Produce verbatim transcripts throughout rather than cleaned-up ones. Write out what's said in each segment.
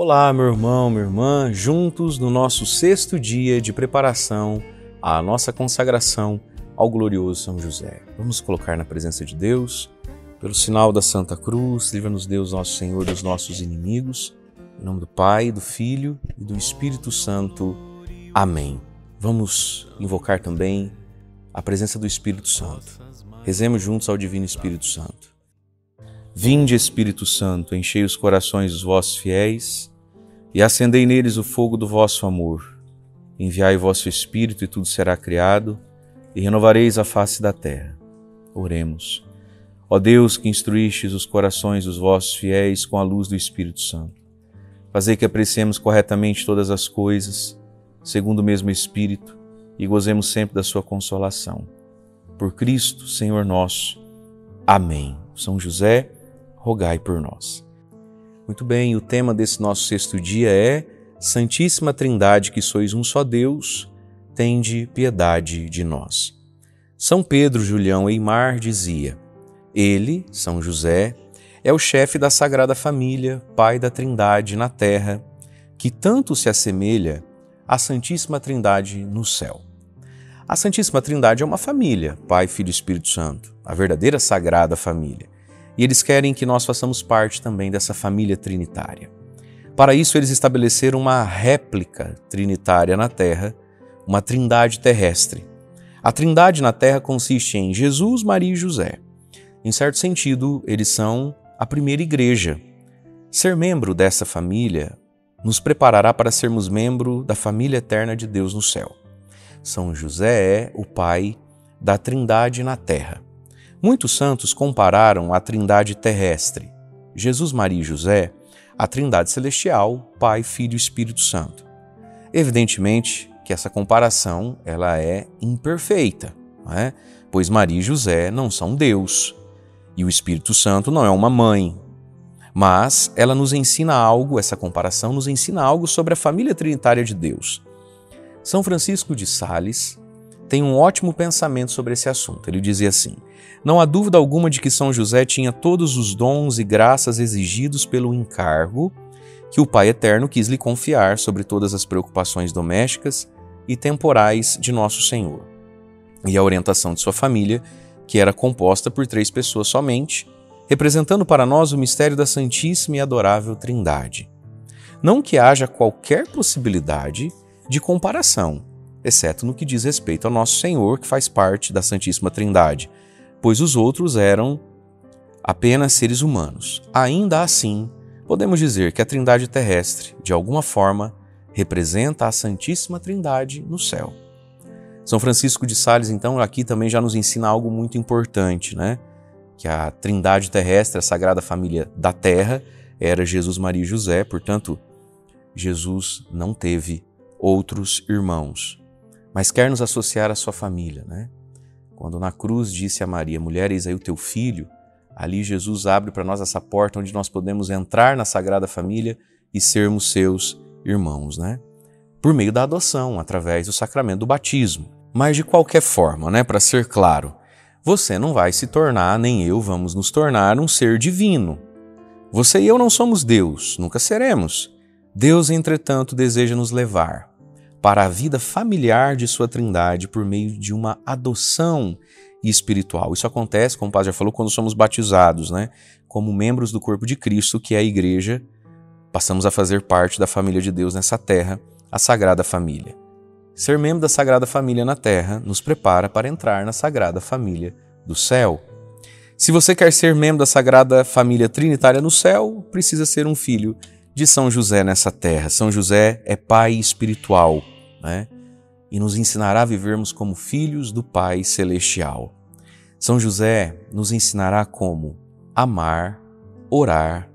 Olá, meu irmão, minha irmã, juntos no nosso sexto dia de preparação à nossa consagração ao glorioso São José. Vamos colocar na presença de Deus, pelo sinal da Santa Cruz, livra-nos Deus, nosso Senhor, dos nossos inimigos. Em nome do Pai, do Filho e do Espírito Santo. Amém. Vamos invocar também a presença do Espírito Santo. Rezemos juntos ao Divino Espírito Santo. Vinde, Espírito Santo, enchei os corações dos vossos fiéis e acendei neles o fogo do vosso amor. Enviai vosso Espírito e tudo será criado e renovareis a face da terra. Oremos. Ó Deus, que instruístes os corações dos vossos fiéis com a luz do Espírito Santo, fazei que apreciemos corretamente todas as coisas, segundo o mesmo Espírito, e gozemos sempre da sua consolação. Por Cristo, Senhor nosso. Amém. São José, rogai por nós. Muito bem, o tema desse nosso sexto dia é Santíssima Trindade, que sois um só Deus, tende piedade de nós. São Pedro Julião Eymar dizia: Ele, São José, é o chefe da Sagrada Família, Pai da Trindade na terra, que tanto se assemelha à Santíssima Trindade no céu. A Santíssima Trindade é uma família, Pai, Filho e Espírito Santo, a verdadeira Sagrada Família. E eles querem que nós façamos parte também dessa família trinitária. Para isso, eles estabeleceram uma réplica trinitária na Terra, uma trindade terrestre. A trindade na Terra consiste em Jesus, Maria e José. Em certo sentido, eles são a primeira igreja. Ser membro dessa família nos preparará para sermos membro da família eterna de Deus no céu. São José é o pai da trindade na Terra. Muitos santos compararam a trindade terrestre, Jesus, Maria e José, à trindade celestial, Pai, Filho e Espírito Santo. Evidentemente que essa comparação ela é imperfeita, não é? Pois Maria e José não são Deus e o Espírito Santo não é uma mãe. Mas ela nos ensina algo, essa comparação nos ensina algo sobre a família trinitária de Deus. São Francisco de Sales tem um ótimo pensamento sobre esse assunto. Ele dizia assim: não há dúvida alguma de que São José tinha todos os dons e graças exigidos pelo encargo que o Pai Eterno quis lhe confiar sobre todas as preocupações domésticas e temporais de Nosso Senhor, e a orientação de sua família, que era composta por três pessoas somente, representando para nós o mistério da Santíssima e Adorável Trindade. Não que haja qualquer possibilidade de comparação, exceto no que diz respeito ao Nosso Senhor, que faz parte da Santíssima Trindade, pois os outros eram apenas seres humanos. Ainda assim, podemos dizer que a Trindade terrestre, de alguma forma, representa a Santíssima Trindade no céu. São Francisco de Sales, então, aqui também já nos ensina algo muito importante, né? Que a Trindade terrestre, a Sagrada Família da Terra, era Jesus, Maria e José, portanto, Jesus não teve outros irmãos, mas quer nos associar à sua família, né? Quando na cruz disse a Maria: mulher, eis aí o teu filho, ali Jesus abre para nós essa porta onde nós podemos entrar na Sagrada Família e sermos seus irmãos, né? Por meio da adoção, através do sacramento do batismo. Mas de qualquer forma, né, para ser claro, você não vai se tornar, nem eu vamos nos tornar um ser divino. Você e eu não somos Deus, nunca seremos. Deus, entretanto, deseja nos levar para a vida familiar de sua Trindade por meio de uma adoção espiritual. Isso acontece, como o padre já falou, quando somos batizados, né? Como membros do corpo de Cristo, que é a Igreja, passamos a fazer parte da família de Deus nessa terra, a Sagrada Família. Ser membro da Sagrada Família na terra nos prepara para entrar na Sagrada Família do céu. Se você quer ser membro da Sagrada Família Trinitária no céu, precisa ser um filho de São José nessa terra. São José é pai espiritual, né? E nos ensinará a vivermos como filhos do Pai Celestial. São José nos ensinará como amar, orar,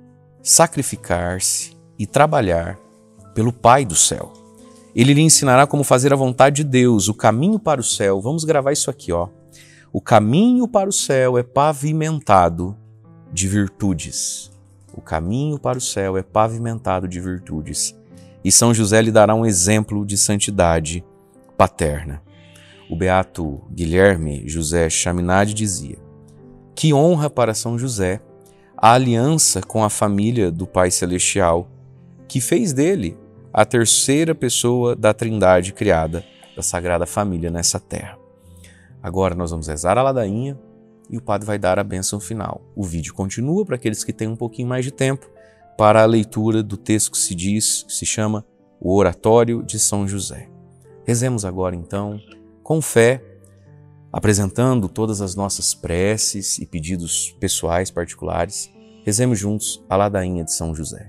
sacrificar-se e trabalhar pelo Pai do céu. Ele lhe ensinará como fazer a vontade de Deus, o caminho para o céu. Vamos gravar isso aqui, ó. O caminho para o céu é pavimentado de virtudes. O caminho para o céu é pavimentado de virtudes. E São José lhe dará um exemplo de santidade paterna. O beato Guilherme José Chaminade dizia: que honra para São José a aliança com a família do Pai Celestial, que fez dele a terceira pessoa da Trindade criada da Sagrada Família nessa terra. Agora nós vamos rezar a ladainha e o padre vai dar a bênção final. O vídeo continua para aqueles que têm um pouquinho mais de tempo para a leitura do texto que se diz, que se chama O Oratório de São José. Rezemos agora então, com fé, apresentando todas as nossas preces e pedidos pessoais particulares. Rezemos juntos a ladainha de São José.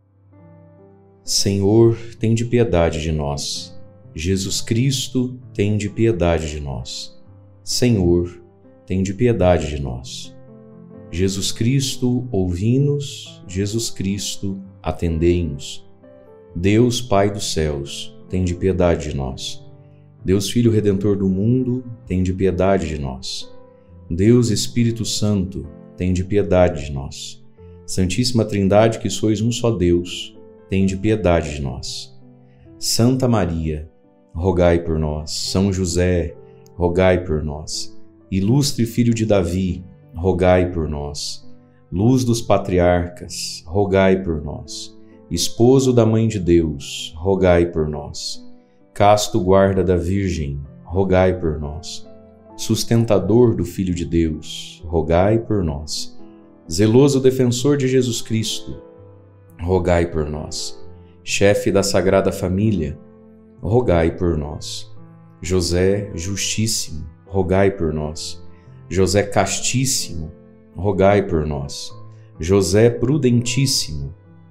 Senhor, tende piedade de nós. Jesus Cristo, tende piedade de nós. Senhor, tende piedade de nós. Jesus Cristo, ouvi-nos. Jesus Cristo, atendei-nos. Deus, Pai dos céus, tende piedade de nós. Deus Filho Redentor do mundo, tende piedade de nós. Deus Espírito Santo, tende piedade de nós. Santíssima Trindade, que sois um só Deus, tende piedade de nós. Santa Maria, rogai por nós. São José, rogai por nós. Ilustre Filho de Davi, rogai por nós. Luz dos patriarcas, rogai por nós. Esposo da Mãe de Deus, rogai por nós. Casto guarda da Virgem, rogai por nós. Sustentador do Filho de Deus, rogai por nós. Zeloso defensor de Jesus Cristo, rogai por nós. Chefe da Sagrada Família, rogai por nós. José Justíssimo, rogai por nós. José Castíssimo, rogai por nós. José Prudentíssimo,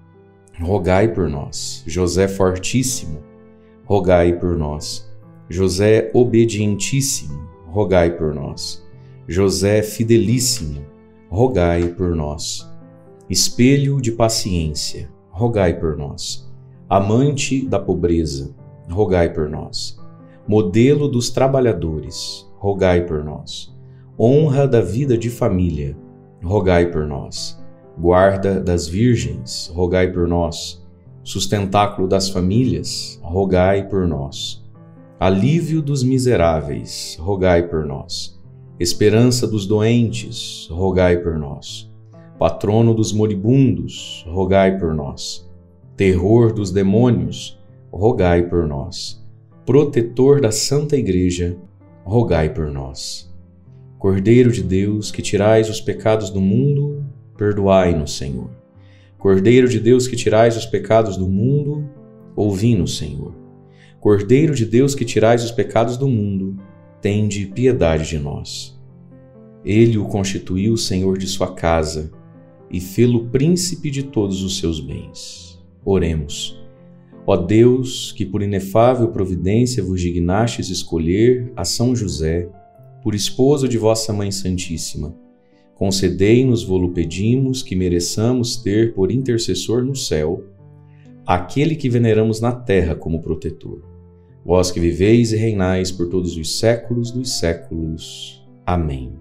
rogai por nós. José Fortíssimo, rogai por nós. José Obedientíssimo, rogai por nós. José Fidelíssimo, rogai por nós. Espelho de paciência, rogai por nós. Amante da pobreza, rogai por nós. Modelo dos trabalhadores, rogai por nós. Honra da vida de família, rogai por nós. Guarda das virgens, rogai por nós. Sustentáculo das famílias, rogai por nós. Alívio dos miseráveis, rogai por nós. Esperança dos doentes, rogai por nós. Patrono dos moribundos, rogai por nós. Terror dos demônios, rogai por nós. Protetor da Santa Igreja, rogai por nós. Cordeiro de Deus, que tirais os pecados do mundo, perdoai-nos, Senhor. Cordeiro de Deus, que tirais os pecados do mundo, ouvi-nos, Senhor. Cordeiro de Deus, que tirais os pecados do mundo, tende piedade de nós. Ele o constituiu Senhor de sua casa e fê-lo príncipe de todos os seus bens. Oremos. Ó Deus, que por inefável providência vos dignastes escolher a São José por esposo de vossa Mãe Santíssima, concedei-nos, vô-lo pedimos, que mereçamos ter por intercessor no céu aquele que veneramos na terra como protetor. Vós que viveis e reinais por todos os séculos dos séculos. Amém.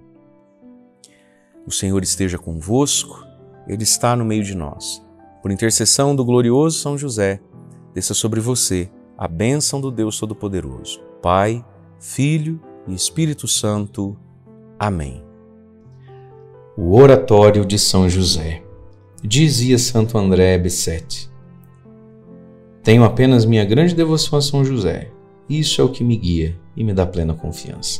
O Senhor esteja convosco, Ele está no meio de nós. Por intercessão do glorioso São José, desça sobre você a bênção do Deus Todo-Poderoso, Pai, Filho e Espírito Santo. Amém. O Oratório de São José. Dizia Santo André Bessette: tenho apenas minha grande devoção a São José. Isso é o que me guia e me dá plena confiança.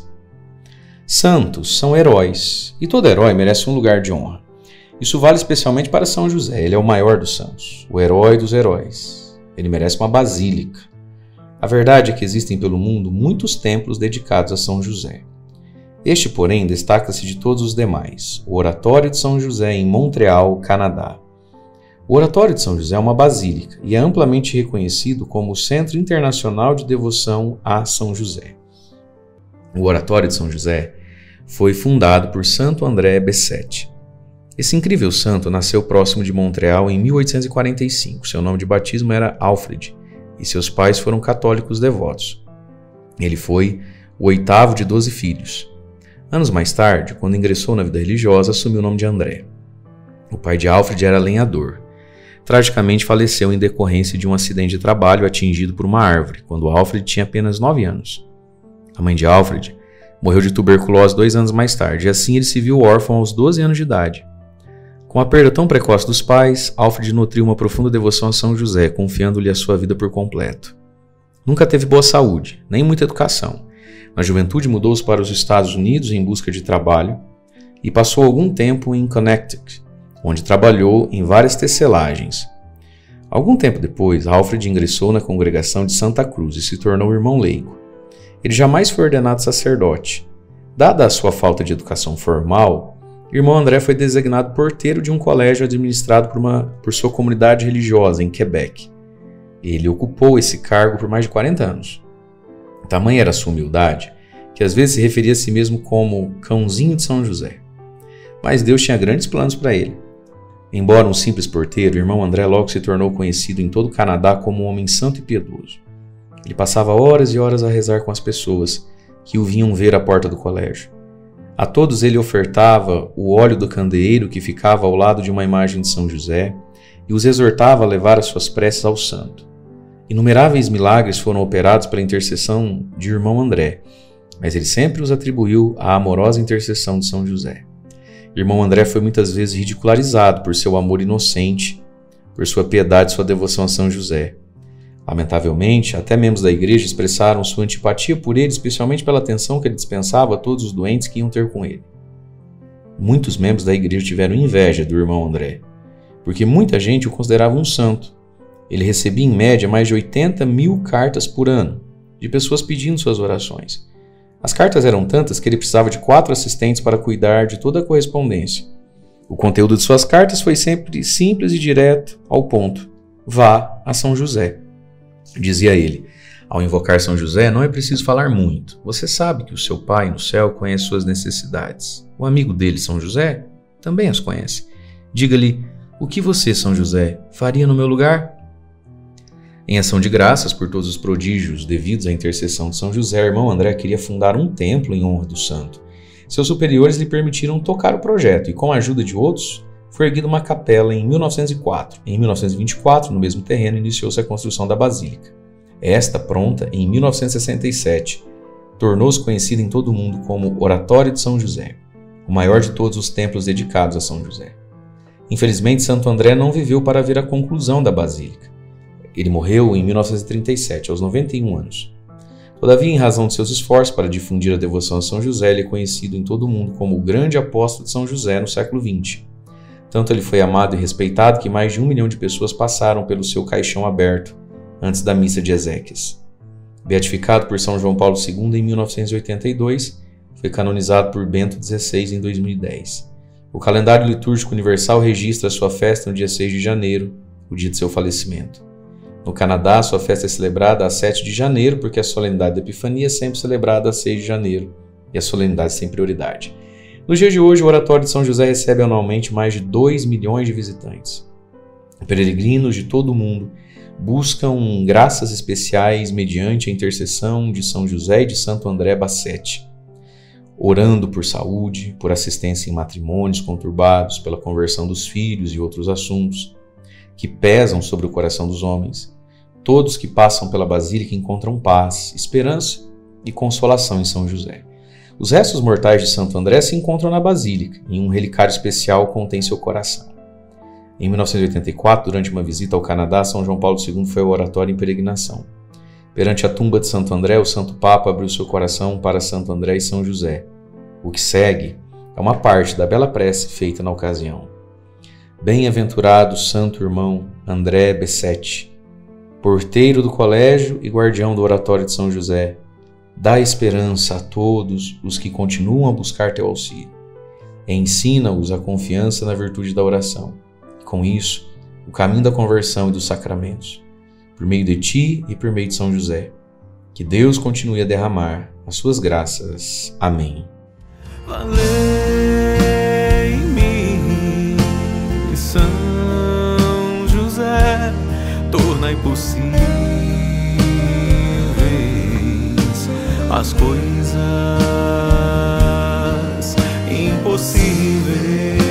Santos são heróis, e todo herói merece um lugar de honra. Isso vale especialmente para São José. Ele é o maior dos santos, o herói dos heróis. Ele merece uma basílica. A verdade é que existem pelo mundo muitos templos dedicados a São José. Este, porém, destaca-se de todos os demais, o Oratório de São José em Montreal, Canadá. O Oratório de São José é uma basílica e é amplamente reconhecido como o Centro Internacional de Devoção a São José. O Oratório de São José foi fundado por Santo André Bessette. Esse incrível santo nasceu próximo de Montreal em mil oitocentos e quarenta e cinco. Seu nome de batismo era Alfred e seus pais foram católicos devotos. Ele foi o oitavo de doze filhos. Anos mais tarde, quando ingressou na vida religiosa, assumiu o nome de André. O pai de Alfred era lenhador. Tragicamente faleceu em decorrência de um acidente de trabalho atingido por uma árvore, quando Alfred tinha apenas nove anos. A mãe de Alfred morreu de tuberculose dois anos mais tarde, e assim ele se viu órfão aos doze anos de idade. Com a perda tão precoce dos pais, Alfred nutriu uma profunda devoção a São José, confiando-lhe a sua vida por completo. Nunca teve boa saúde, nem muita educação. Na juventude mudou-se para os Estados Unidos em busca de trabalho e passou algum tempo em Connecticut, onde trabalhou em várias tecelagens. Algum tempo depois, Alfred ingressou na congregação de Santa Cruz e se tornou irmão leigo. Ele jamais foi ordenado sacerdote. Dada a sua falta de educação formal, irmão André foi designado porteiro de um colégio administrado por, uma, por sua comunidade religiosa em Quebec. Ele ocupou esse cargo por mais de quarenta anos. Tamanha era sua humildade, que às vezes se referia a si mesmo como cãozinho de São José. Mas Deus tinha grandes planos para ele. Embora um simples porteiro, o irmão André logo se tornou conhecido em todo o Canadá como um homem santo e piedoso. Ele passava horas e horas a rezar com as pessoas que o vinham ver à porta do colégio. A todos ele ofertava o óleo do candeeiro que ficava ao lado de uma imagem de São José e os exortava a levar as suas preces ao santo. Inumeráveis milagres foram operados pela intercessão de irmão André, mas ele sempre os atribuiu à amorosa intercessão de São José. Irmão André foi muitas vezes ridicularizado por seu amor inocente, por sua piedade e sua devoção a São José. Lamentavelmente, até membros da igreja expressaram sua antipatia por ele, especialmente pela atenção que ele dispensava a todos os doentes que iam ter com ele. Muitos membros da igreja tiveram inveja do irmão André, porque muita gente o considerava um santo. Ele recebia em média mais de oitenta mil cartas por ano, de pessoas pedindo suas orações. As cartas eram tantas que ele precisava de quatro assistentes para cuidar de toda a correspondência. O conteúdo de suas cartas foi sempre simples e direto ao ponto. Vá a São José. Dizia ele, ao invocar São José não é preciso falar muito. Você sabe que o seu Pai no céu conhece suas necessidades. O amigo dele, São José, também as conhece. Diga-lhe, o que você, São José, faria no meu lugar? Em ação de graças por todos os prodígios devidos à intercessão de São José, o irmão André queria fundar um templo em honra do santo. Seus superiores lhe permitiram tocar o projeto e, com a ajuda de outros, foi erguida uma capela em mil novecentos e quatro. Em mil novecentos e vinte e quatro, no mesmo terreno, iniciou-se a construção da basílica. Esta, pronta em mil novecentos e sessenta e sete, tornou-se conhecida em todo o mundo como Oratório de São José, o maior de todos os templos dedicados a São José. Infelizmente, Santo André não viveu para ver a conclusão da basílica. Ele morreu em mil novecentos e trinta e sete, aos noventa e um anos. Todavia, em razão de seus esforços para difundir a devoção a São José, ele é conhecido em todo o mundo como o grande apóstolo de São José no século vinte. Tanto ele foi amado e respeitado que mais de um milhão de pessoas passaram pelo seu caixão aberto antes da missa de Exéquias. Beatificado por São João Paulo segundo em mil novecentos e oitenta e dois, foi canonizado por Bento dezesseis em dois mil e dez. O calendário litúrgico universal registra sua festa no dia seis de janeiro, o dia de seu falecimento. No Canadá, sua festa é celebrada a sete de janeiro, porque a solenidade da Epifania é sempre celebrada a seis de janeiro, e a solenidade tem prioridade. Nos dias de hoje, o Oratório de São José recebe anualmente mais de dois milhões de visitantes. Peregrinos de todo o mundo buscam graças especiais mediante a intercessão de São José e de Santo André Bacete, orando por saúde, por assistência em matrimônios conturbados, pela conversão dos filhos e outros assuntos que pesam sobre o coração dos homens. Todos que passam pela Basílica encontram paz, esperança e consolação em São José. Os restos mortais de Santo André se encontram na Basílica, em um relicário especial contém seu coração. Em mil novecentos e oitenta e quatro, durante uma visita ao Canadá, São João Paulo segundo foi ao oratório em peregrinação. Perante a tumba de Santo André, o Santo Papa abriu seu coração para Santo André e São José. O que segue é uma parte da bela prece feita na ocasião. Bem-aventurado santo irmão André Bessete, porteiro do colégio e guardião do oratório de São José, dá esperança a todos os que continuam a buscar teu auxílio. Ensina-os a confiança na virtude da oração. E com isso, o caminho da conversão e dos sacramentos. Por meio de ti e por meio de São José. Que Deus continue a derramar as suas graças. Amém. Valei-me, São José, tornai possíveis as coisas impossíveis.